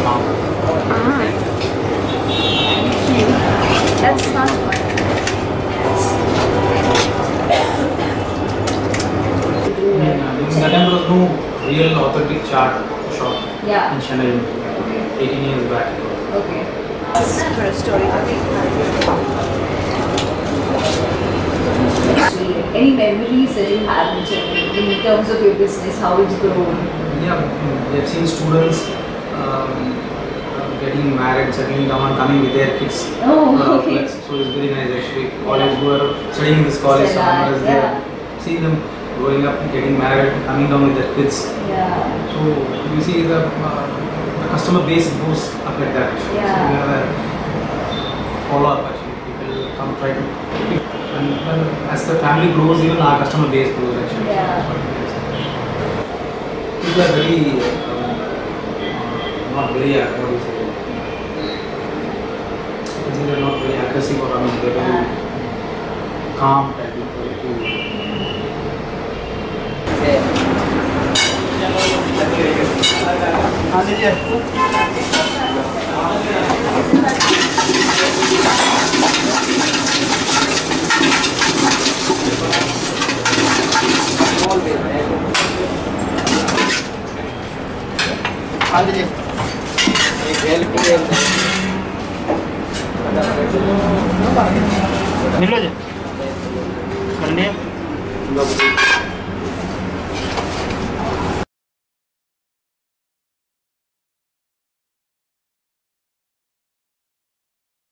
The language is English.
shop. Thank you. That's not bad. In that time there was no real authentic chaat shop Yeah. in Chennai 18 years back. Okay. For a story. Any memories that you have in terms of your business, how it's grown? Yeah, we have seen students getting married, settling down and coming with their kids. Oh, okay. So it's very nice actually. College who are studying in this college, someone Yeah. seeing them growing up, getting married, coming down with their kids. Yeah. So you see the customer base goes up like that. So we have a follow up actually. People come try to pick, and as the family grows, even our customer base grows actually. Yeah. People are very not very what do you say? They're not very aggressive or they're very calm type people. मिलो जी